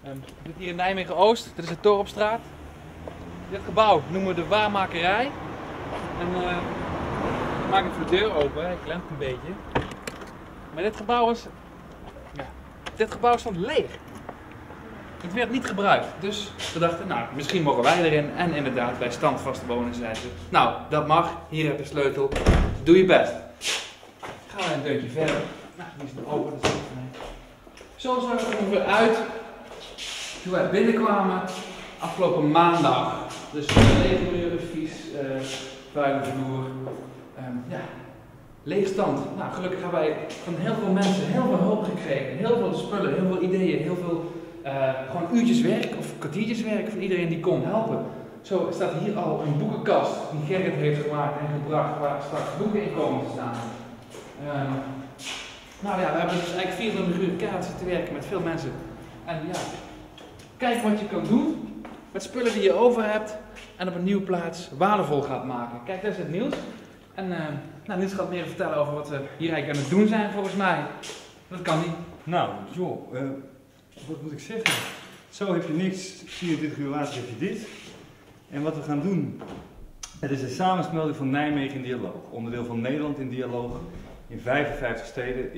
We zitten hier in Nijmegen-Oost, dit is de Torenstraat. Dit gebouw noemen we de waarmakerij. En ik maak even de deur open, ik klemt een beetje. Maar dit gebouw stond leeg. Het werd niet gebruikt, dus we dachten, nou, misschien mogen wij erin. En inderdaad, bij standvaste woners zeiden ze, nou, dat mag, hier heb je de sleutel, doe je best. Gaan we een deuntje verder. Nou, die is nog open, dat is goed voor mij. Zo zag het er ongeveer uit toen wij binnenkwamen afgelopen maandag. Dus lege muren, vies, vuile vloer. Ja, leegstand. Nou, gelukkig hebben wij van heel veel mensen heel veel hulp gekregen. Heel veel spullen, heel veel ideeën, heel veel gewoon uurtjes werk of kwartiertjes werk van iedereen die kon helpen. Zo staat hier al een boekenkast die Gerrit heeft gemaakt en gebracht waar straks boeken in komen te staan. Nou ja, we hebben dus eigenlijk 24 uur keihard zitten werken met veel mensen. En ja, kijk wat je kan doen met spullen die je over hebt en op een nieuwe plaats waardevol gaat maken. Kijk, daar is het Niels. En nou, Niels gaat meer vertellen over wat we hier eigenlijk aan het doen zijn volgens mij. Dat kan niet. Nou, joh, wat moet ik zeggen? Zo heb je niks, 24 uur later heb je dit. En wat we gaan doen, het is een samensmelding van Nijmegen in dialoog. Onderdeel van Nederland in dialoog. In 55 steden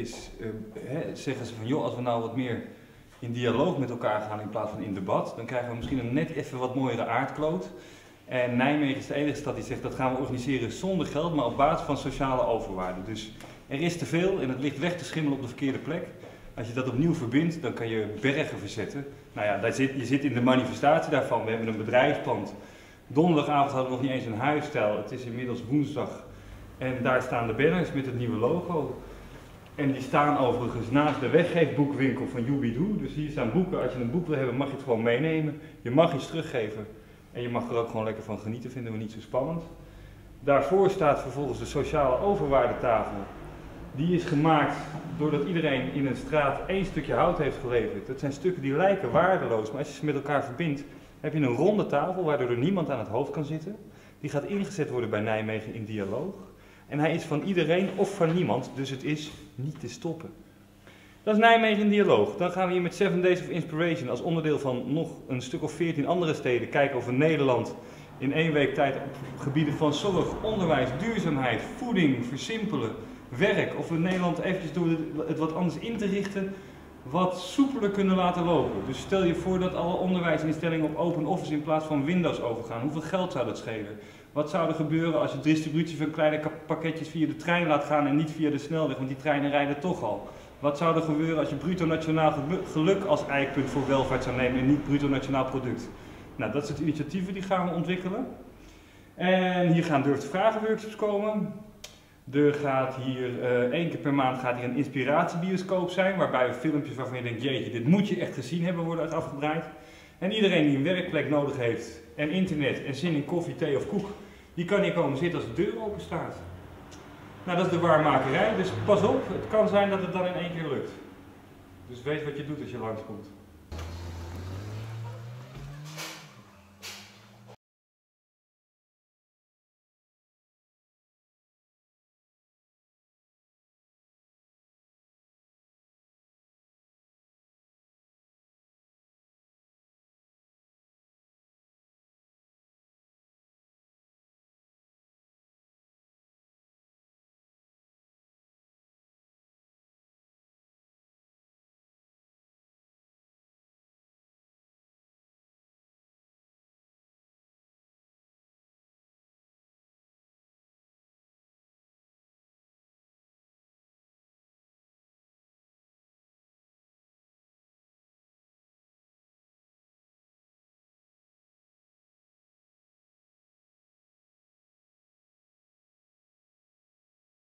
zeggen ze van, joh, als we nou wat meer in dialoog met elkaar gaan in plaats van in debat, dan krijgen we misschien een net even wat mooiere aardkloot. En Nijmegen is de enige stad die zegt dat gaan we organiseren zonder geld, maar op basis van sociale overwaarde. Dus er is te veel en het ligt weg te schimmelen op de verkeerde plek. Als je dat opnieuw verbindt, dan kan je bergen verzetten. Nou ja, je zit in de manifestatie daarvan. We hebben een bedrijfspand. Donderdagavond hadden we nog niet eens een huisstijl. Het is inmiddels woensdag. En daar staan de banners met het nieuwe logo. En die staan overigens naast de weggeefboekwinkel van Joebidoe. Dus hier staan boeken. Als je een boek wil hebben, mag je het gewoon meenemen. Je mag iets teruggeven. En je mag er ook gewoon lekker van genieten, vinden we niet zo spannend. Daarvoor staat vervolgens de sociale overwaardetafel. Die is gemaakt doordat iedereen in een straat één stukje hout heeft geleverd. Dat zijn stukken die lijken waardeloos, maar als je ze met elkaar verbindt, heb je een ronde tafel waardoor er niemand aan het hoofd kan zitten. Die gaat ingezet worden bij Nijmegen in dialoog. En hij is van iedereen of van niemand, dus het is niet te stoppen. Dat is Nijmegen in dialoog. Dan gaan we hier met 7 Days of Inspiration als onderdeel van nog een stuk of 14 andere steden kijken of we Nederland in 1 week tijd op gebieden van zorg, onderwijs, duurzaamheid, voeding, versimpelen, werk, of we Nederland eventjes door het wat anders in te richten, wat soepeler kunnen laten lopen. Dus stel je voor dat alle onderwijsinstellingen op Open Office in plaats van Windows overgaan. Hoeveel geld zou dat schelen? Wat zou er gebeuren als je distributie van kleine pakketjes via de trein laat gaan en niet via de snelweg, want die treinen rijden toch al? Wat zou er gebeuren als je bruto nationaal geluk als eikpunt voor welvaart zou nemen en niet bruto nationaal product? Nou, dat zijn initiatieven die gaan we ontwikkelen. En hier gaan durf te vragen workshops komen. Er gaat hier 1 keer per maand gaat hier een inspiratiebioscoop zijn, waarbij we filmpjes waarvan je denkt, jeetje, dit moet je echt gezien hebben, worden afgedraaid. En iedereen die een werkplek nodig heeft, en internet, en zin in koffie, thee of koek, die kan hier komen zitten als de deur open staat. Nou, dat is de waarmakerij, dus pas op, het kan zijn dat het dan in 1 keer lukt. Dus weet wat je doet als je langskomt.